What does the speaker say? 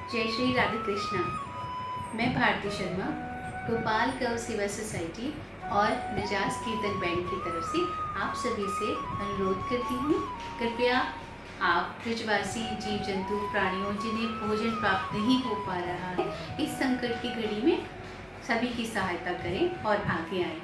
जय श्री राधे कृष्णा। मैं भारती शर्मा गोपाल गौ सेवा सोसाइटी और मिजाज कीर्तन बैंड की तरफ से आप सभी से अनुरोध करती हूँ, कृपया आप ब्रजवासी जीव जंतु प्राणियों जिन्हें भोजन प्राप्त नहीं हो पा रहा है, इस संकट की घड़ी में सभी की सहायता करें और आगे आएं।